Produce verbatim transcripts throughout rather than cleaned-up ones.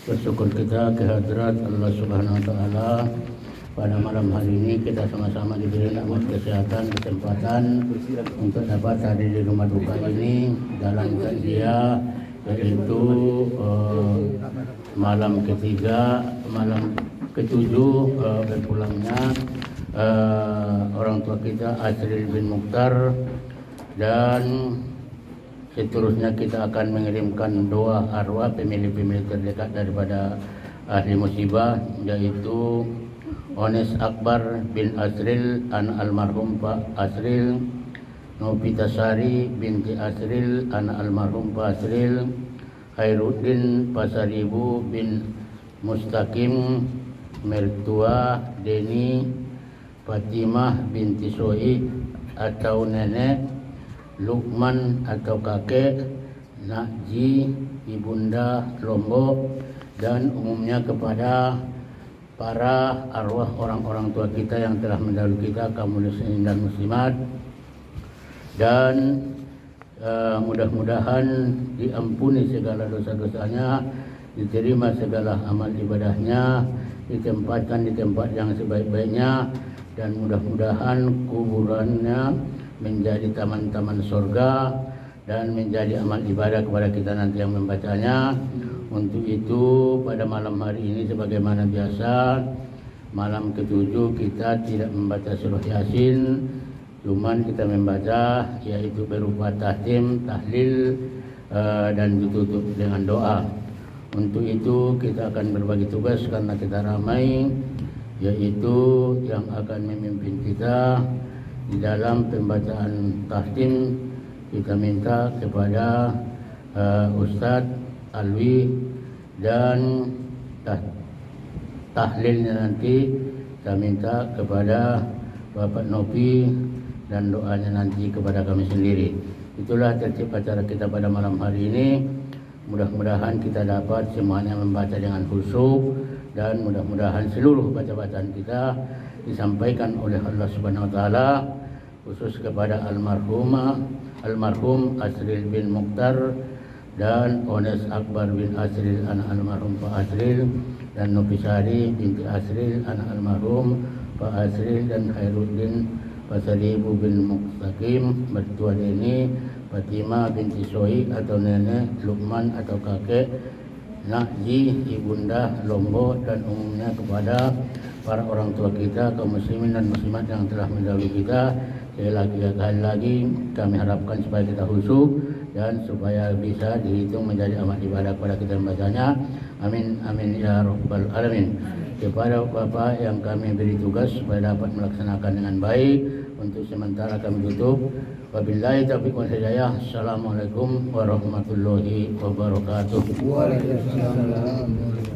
Bersyukur kita kehadirat Allah Subhanahu wa Ta'ala. Pada malam hari ini kita sama-sama diberi nikmat kesehatan, kesempatan untuk dapat hadir di rumah duka ini dalam takziah, yaitu uh, malam ketiga, malam ketujuh uh, berpulangnya uh, orang tua kita Asril bin Mukhtar, dan seterusnya kita akan mengirimkan doa arwah pemilik-pemilik terdekat daripada ahli musibah, yaitu Ones Akbar bin Asril, anak almarhum Pak Asril, Novitasari binti Asril, anak almarhum Pak Asril, Khairuddin Pasaribu bin Mustaqim, mertua Deni, Fatimah binti Soid atau nenek, Lukman atau kakek, Nakji ibunda Lombok, dan umumnya kepada para arwah orang-orang tua kita yang telah mendahului kita, kaum muslimin dan muslimat, dan uh, mudah-mudahan diampuni segala dosa-dosanya, diterima segala amal ibadahnya, ditempatkan di tempat yang sebaik-baiknya, dan mudah-mudahan kuburannya menjadi taman-taman surga dan menjadi amal ibadah kepada kita nanti yang membacanya. Untuk itu pada malam hari ini sebagaimana biasa, malam ketujuh kita tidak membaca surah Yasin, cuman kita membaca yaitu berupa tahtim, tahlil, uh, dan ditutup dengan doa. Untuk itu kita akan berbagi tugas karena kita ramai, yaitu yang akan memimpin kita di dalam pembacaan tahtim. Kita minta kepada uh, Ustadz Alwi, dan tah, tahlilnya nanti saya minta kepada Bapak Nopi, dan doanya nanti kepada kami sendiri. Itulah tertib acara kita pada malam hari ini. Mudah-mudahan kita dapat semuanya membaca dengan khusyuk, dan mudah-mudahan seluruh baca-bacaan kita disampaikan oleh Allah Subhanahu wa Ta'ala, khusus kepada almarhumah almarhum Asril bin Mukhtar dan Ones Akbar bin Asril, anak almarhum Pak Asril, dan Novisari binti Asril, anak almarhum Pak Asril, dan Khairuddin Pasaribu bin Mustaqim, mertua Deni, Fatimah binti Soid atau nenek, Lukman atau kakek, Nakji ibunda Lombok, dan umumnya kepada para orang tua kita, kaum muslimin dan muslimat yang telah mendahului kita. Sekali lagi, sekali lagi kami harapkan supaya kita khusyuk dan supaya bisa dihitung menjadi amal ibadah kepada kita membacanya. Amin amin ya rabbal alamin. Kepada Bapak yang kami beri tugas supaya dapat melaksanakan dengan baik, untuk sementara kami tutup. Wabillahi taufiq wal hidayah. Assalamualaikum warahmatullahi wabarakatuh. Waalaikumsalam.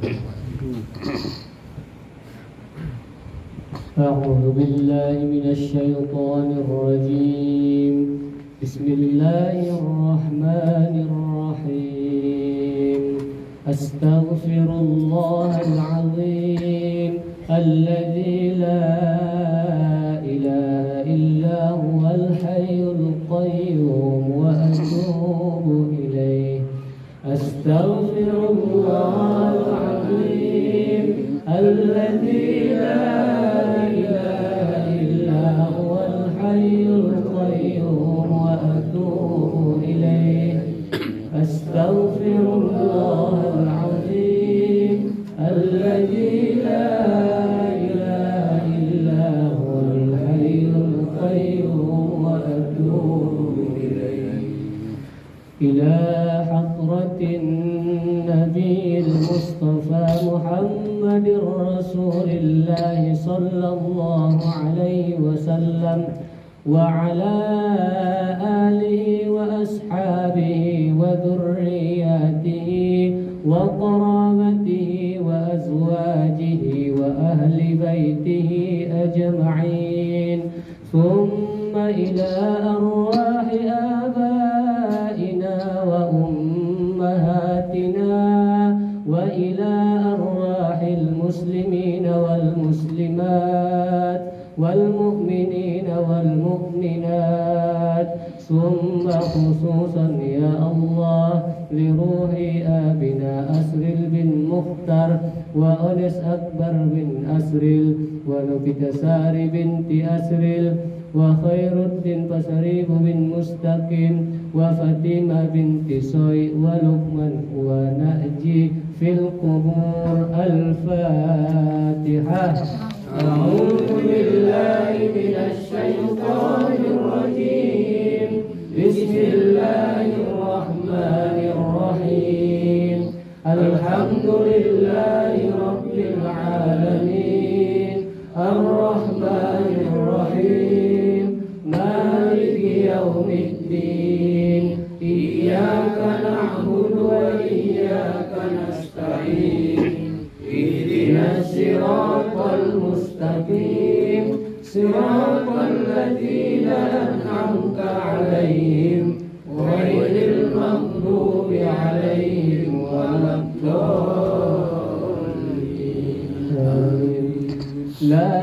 أعوذ بالله من الشيطان الرجيم. بسم الله الرحمن الرحيم. أستغفر الله العظيم الذي لا إله إلا هو الحي القيوم وأتوب إليه. أستغفر الله العظيم الذي لا إله إلا هو الحي القيوم وأتوب إليه. أستغفر الله العظيم الذي لا إله إلا هو الحي القيوم وأتوب إليه. إلى حضرة النبي المصطفى محمد رسول الله صلى الله عليه وسلم وعلى آله وأصحابه وذرياته وقرابته وأزواجه وأهل بيته أجمعين، ثم إلى أرواح آبائنا وأمهاتنا وإلى أرواح المسلمين والمسلمات والمؤمنين والمؤمنات، ثم خصوصا يا الله لروح آبنا أسرل بن المختار وأنس أكبر بن أسرل ونفيتسار بنت أسرل وخير الدين فسريب بن مستقيم وفاطمة بنت صوي ولقمان ونأجي في القبور. الفاتحة. أعوذ بالله من الشيطان الرجيم. بسم الله الرحمن الرحيم. الحمد لله رب العالمين الرحمن الرحيم مالك يوم الدين إياك نعبد وإياك نستعين اهدنا الصراط المستقيم صراط الذين أنعمت عليهم غير المغضوب عليهم ولا الضالين. لا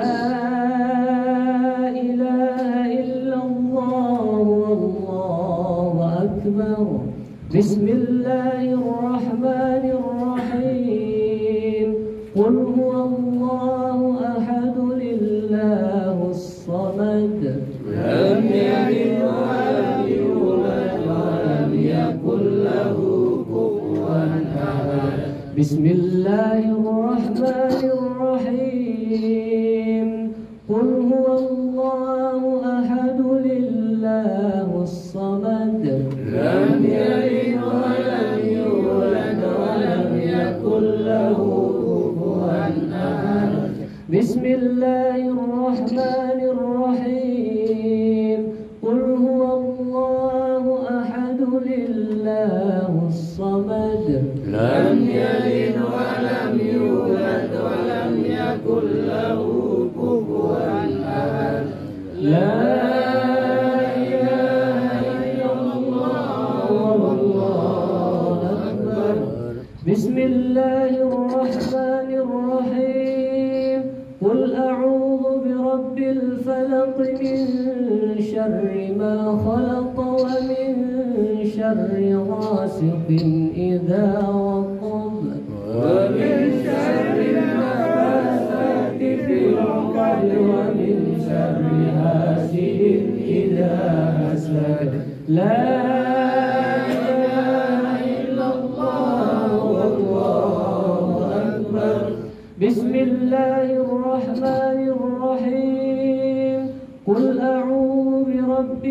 إله إلا الله والله أكبر. بسم الله الرحمن الرحيم. قل هو الله أحد لله الصمد لم يلد ولم يولد ولم يكن له كفوا أحد. بسم الله الرحمن الرحيم. قل هو الله أحد لله الصمد لم يلد ولم يولد ولم يكن له كفوا أحد. بسم الله الرحمن الرحيم. قل هو الله أحد لله الصمد لم يلد ولم يولد ولم يكن له كفوا أحد. لا إله إلا الله والله أكبر. بسم الله الرحمن الرحيم. قل أعوذ برب الفلق من شر ما خلق ومن شر غاسق إذا وقب ومن شر النفاثات في العقد ومن شر حاسد إذا حسد. لا إله إلا الله والله أكبر. بسم الله الرحمن الرحيم. قل أعوذ برب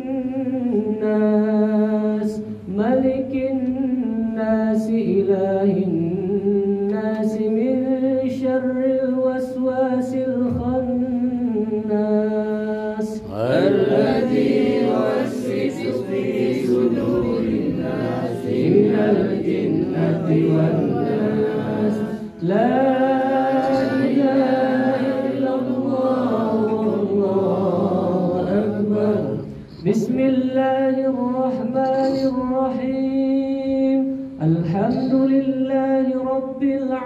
الناس ملك الناس إله الناس من شر الوسواس الخناس الذي يوسوس في صدور الناس من الجنة والناس. لا إله إلا الله والله أكبر. بسم الله الرحمن الرحيم. الحمد لله رب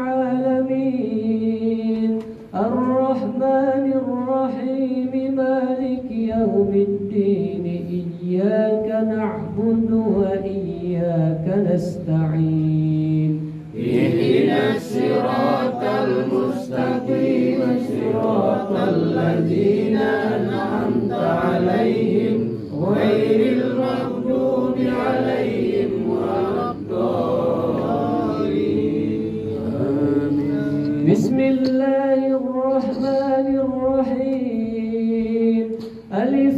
العالمين الرحمن الرحيم مالك يوم الدين إياك نعبد وإياك نستعين اهدنا الصراط المستقيم صراط الذين أنعمت عليهم غير المغضوب عليهم ولا الضالين. بسم الله الرحمن الرحيم. ألف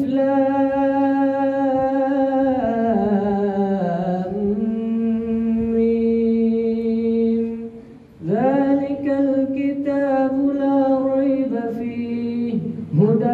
لام ميم. ذلك الكتاب لا ريب فيه هدى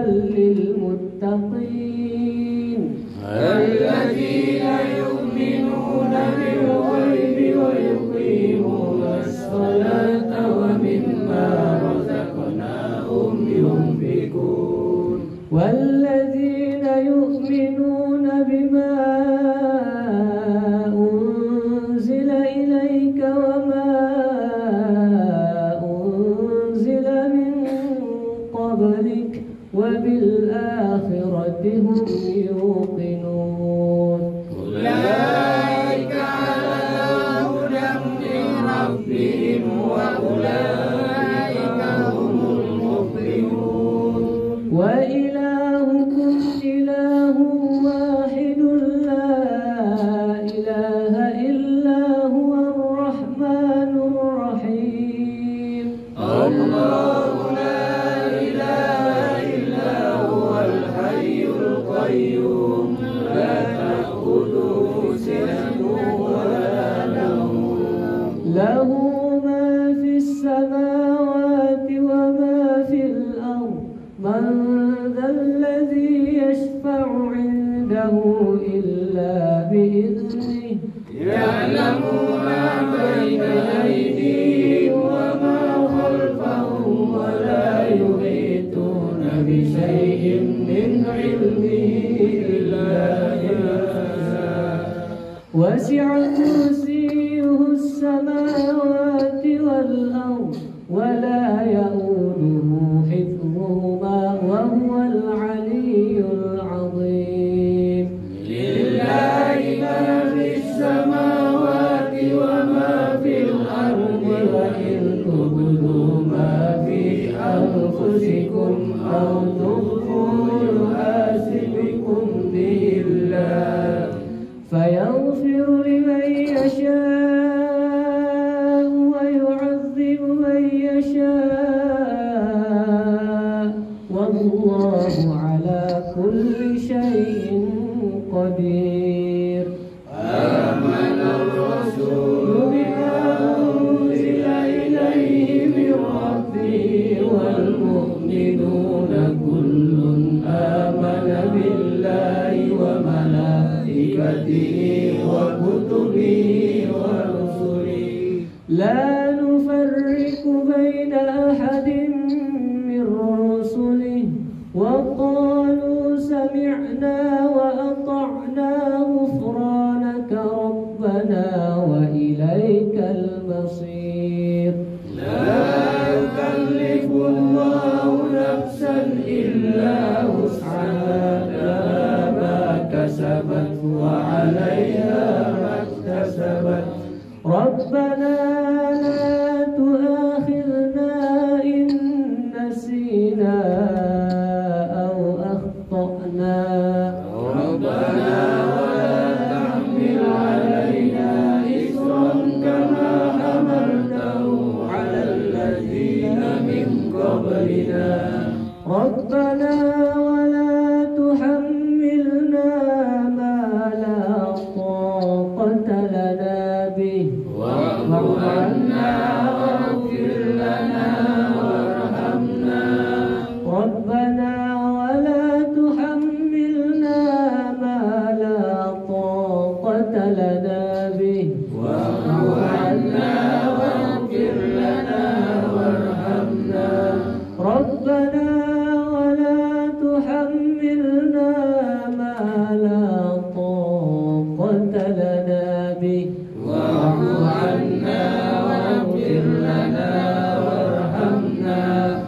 للمتقين الذين يؤمنون بالغيب ويقيمون الصلاة ومما رزقناهم ينفقون والذين يؤمنون بما أنزل إليك وما أنزل من قبلك وبالآخرة هم يوقنون. أولئك على هدى من ربهم بهم وأولئك هم المفلحون. وإلهكم إله واحد لا إله إلا هو الرحمن الرحيم. الله لا إله إلا هو الحي القيوم لا تأخذه سنة ولا نوم له ما في السماوات وما في الأرض من ذا الذي يشفع عنده إلا بإذنه يعلم ما بين أيديهم وما خلفهم ولا يحيطون بشيء من علمه إلا بما شاء وسع كرسيه السماوات والأرض ولا يؤوده حفظهما وهو العلي العظيم. لله ما في السماوات وما في الأرض وإن تبدوا ما في أنفسكم أو تخفوه يحاسبكم به الله فيغفر لمن يشاء ويعذب من يشاء والله على كل شيء قدير. آمن الرسول بما أنزل إليه من ربه والمؤمنون كل آمن بالله وملائكته وكتبه ورسله لا نفرق بين أحد من رسله وقالوا سمعنا وأطعنا غفرانك ربنا وإليك المصير. لا يكلف الله نفسا إلا وسعها لها ما كسبت وعليها ما اكتسبت ربنا لا تؤاخذنا إن نسينا أو أخطأنا ربنا ولا تحمل علينا إصرا كما حملته على الذين من قبلنا ربنا ولا تحملنا ما لا طاقة لنا به واعف عنا واغفر لنا وارحمنا ربنا ولا تحملنا ما لا طاقة لنا به واعف عنا واغفر لنا وارحمنا ربنا ولا تحملنا ما لا طاقة لنا به واعف عنا واغفر لنا وارحمنا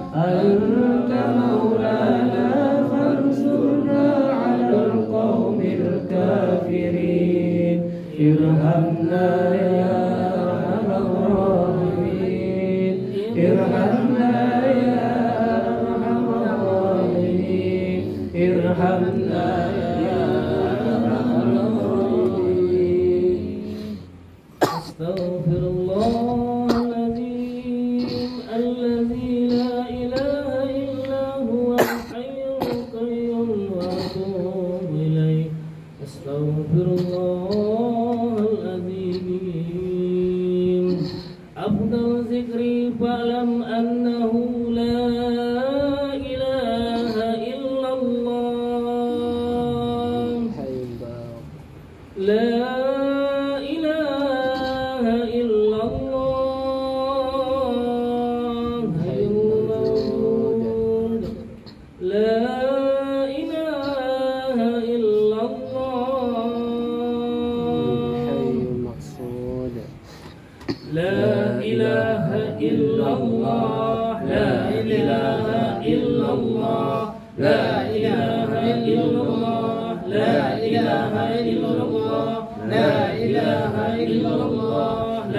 أنت مولانا فانصرنا على القوم الكافرين ارحمنا يا أرحم الراحمين ارحمنا يا أرحم الراحمين ارحمنا يا أرحم الراحمين. أستغفر الله العظيم الذي لا إله إلا هو الحي القيوم وأتوب إليه. أستغفر الله العظيم. أفضل ذكري فاعلم أنه لا إله إلا الله لا إله إلا الله حي الموجود لا إله إلا الله حي المقصود لا إله إلا الله لا إله إلا الله لا إله إلا الله لا إله إلا الله لا إله إلا الله لا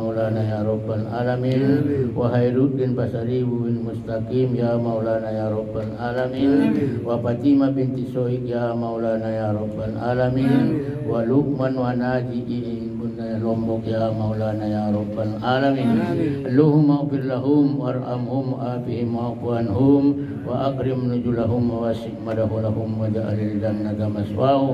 Maulana ya Rabbal Alamin. Wa Khairuddin Basari bin Mustaqim ya Maulana ya Rabbal Alamin. Wa Fatimah binti Sohik ya Maulana ya Rabbal Alamin. Wa Luqman wa Naji'in Lombok ya Maulana ya Rabbal Alamin. Allahumma ighfir lahum warhamhum wa'afihim wa'fu anhum wa akrim nuzulahum wa wasi' madahulahum wa ja'alil jannata maswahum.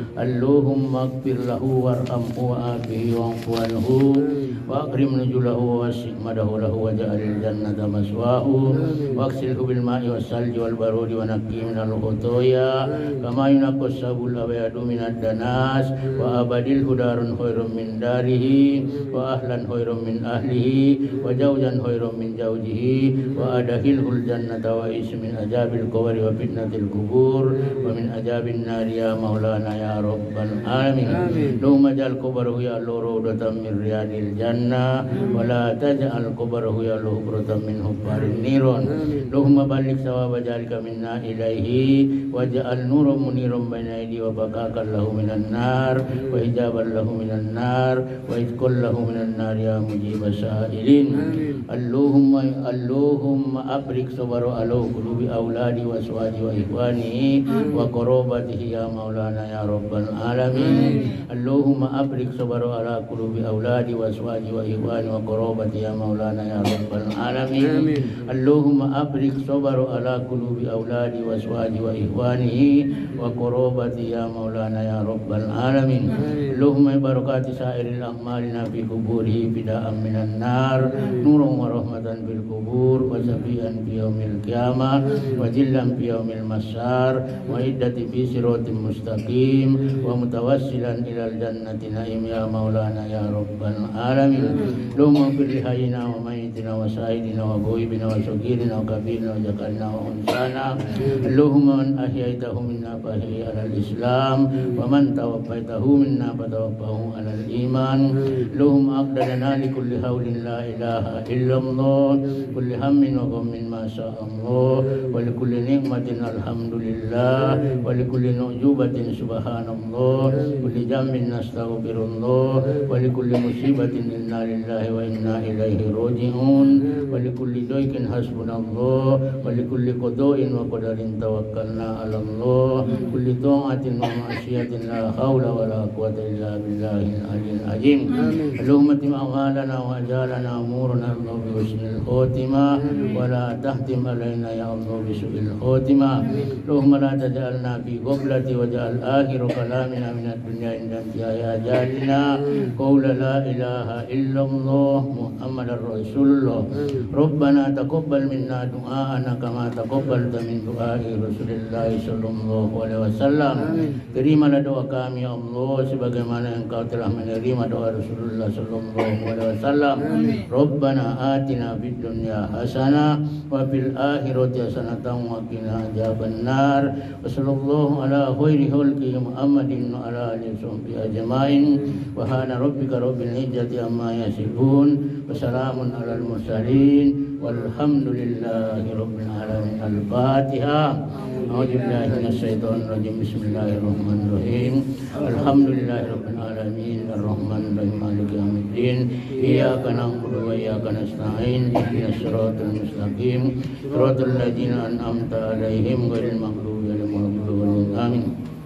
Allahumma ighfir lahu warhamhu wa'afihi wa'fu anhu wa akrim nuzulahu wa wasi' madahulahu wa ja'alil jannata maswahu wa aksilhu bil ma'i was salji wal barudi wa naqi minal khotoya kama yunaqqas sabul abyadu minad danas wa abadil hudarun khairum min darihi wa ahlan khairum min ahlihi wa jawjan khairum min jawjihi wa adahilhul jannata wa is min ajabil qabri wa fitnatil kubur wa min ajabin nari ya maulana ya rabbal alamin. Allahumma ja'al qabarahu ya Allah rawdatan min riyadil jannah wa la taj'al qabarahu ya Allah hubratan min hubbarin niron. Allahumma balligh sawaba jalika minna ilaihi wa ja'al nuran muniran baina aidi wa bakakan lahu minan nar wa hijaban lahu minan nar wa idkhul lahu minan nar ya mujibas sa'ilin. Allahumma Allahumma abrik sabara ala qulubi auladi wa aswaji wa ikhwani wa qarabatihi ya maulana ya rabbal alamin. Allahumma abrik sabara ala qulubi auladi wa aswaji wa ikhwani wa qarabati ya maulana ya rabbal alamin. Allahumma abrik sabara ala qulubi auladi wa aswaji wa ikhwanihi wa qarabati ya maulana ya rabbal alamin. Allahumma barakati sa'iril a'malina fi quburihi bida'an minan nar nuran wa rahmatan fil qubur wa safian fi yaumil qiyamah wa jillan fi yaumil masar wa iddati fi siratim mustaqim wa mutawassilan ilal jannati na'im ya maulana ya rabbal alamin. Allahumma fir li hayyina wa mayyitina wa sa'idina wa ghaibina wa sagirina wa kabirina wa jakalina wa unsana. Allahumma man ahyaitahu minna fahyi alal islam wa man tawaffaitahu minna fatawaffahu alal iman. Allahumma aqdalana li kulli hawlin la ilaha illallah kulli hammin wa ghammin ma syaa Allah wa li kulli ni'matin alhamdulillah wa li kulli nu'jubatin subhanallah kulli jammin nastaghfirullah wa li kulli musibatin inna lillahi wa inna ilaihi raji'un wa li kulli daykin hasbunallah wa li kulli qada'in wa qadarin tawakkalna 'ala Allah kulli ta'atin wa ma'siyatin la haula wa la quwwata illa billahil aliyyil azim. Allahumma tim a'malana wa ajalana umurana bi husnil khotimah wa la tahtim alaina ya Allah bi su'il khotimah. Allahumma la taj'alna fi ghablati wa ja'al akhiru kalamina minad dunya inda intihai ajalina qawla la ilaha illallah Muhammadar Rasulullah. Rabbana taqabbal minna du'aana kama taqabbalta min du'ai Rasulillah sallallahu alaihi wasallam. Terimalah doa kami ya Allah sebagaimana Engkau telah menerima doa Rasulullah sallallahu alaihi wasallam. Rabbana atina fid dunya hasanah wa fil akhirati hasanatan wa qina adzabannar. Wa sallallahu ala khairi khalqi Muhammadin wa ala alihi washabbihi ajmain. Wa hana rabbika rabbil izzati amma yasifun wa salamun alal mursalin walhamdulillahi rabbil alamin. Al-Fatihah. A'udzu billahi minasyaitonir rajim. Bismillahirrahmanirrahim. Alhamdulillahi rabbil alamin arrahmanir rahim maliki yaumiddin. Iyyaka na'budu wa iyyaka nasta'in. Ihdinas siratal mustaqim siratal ladzina an'amta 'alaihim ghairil maghdubi 'alaihim waladdallin. Amin.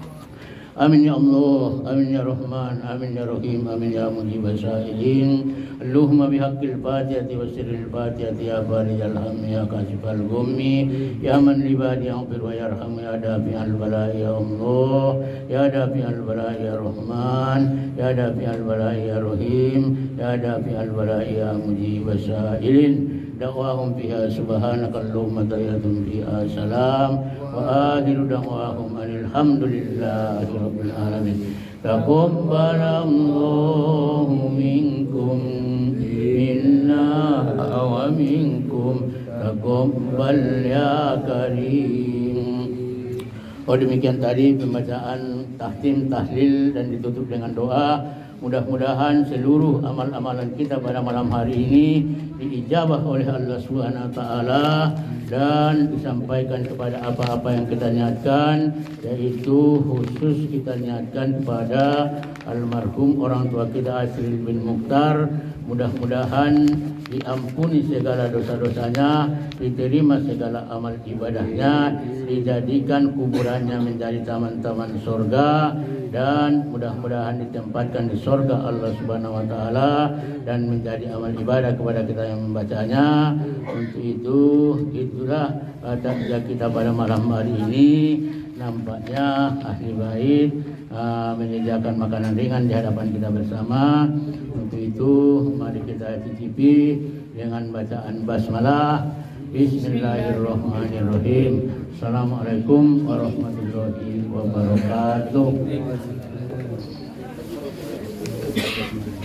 Amin ya Allah, amin ya Rahman, amin ya Rahim, amin ya Mujibas sa'ilin. Allahumma bihaqqil fatihati wa sirril fatihati ya farijal hammi ya kasifal gummi ya man libadi yaghfir wa yarham ya dafi'al bala'i ya Allah ya dafi'al bala'i ya Rahman ya dafi'al bala'i ya Rahim ya dafi'al bala'i ya Mujibas sa'ilin. Da'wahum fiha subhanaka Allahumma tayyatun fiha salam wa akhiru da'wahum alhamdulillahi rabbil alamin. Taqabbalallahu minkum minna wa minkum taqabbal ya karim. Oh, demikian tadi pembacaan tahtim, tahlil dan ditutup dengan doa. Mudah-mudahan seluruh amal-amalan kita pada malam hari ini diijabah oleh Allah Subhanahu wa taala dan disampaikan kepada apa-apa yang kita niatkan, yaitu khusus kita niatkan kepada almarhum orang tua kita Asril bin Mukhtar. mudah-mudahan diampuni segala dosa-dosanya, diterima segala amal ibadahnya, dijadikan kuburannya menjadi taman-taman surga, dan mudah-mudahan ditempatkan di surga Allah Subhanahu wa taala dan menjadi amal ibadah kepada kita yang membacanya. Untuk itu itulah takziah kita pada malam hari ini. Nampaknya ahli bait uh, menyediakan makanan ringan di hadapan kita bersama. Untuk itu mari kita cicipi dengan bacaan basmalah. Bismillahirrahmanirrahim. Assalamualaikum warahmatullahi wabarakatuh.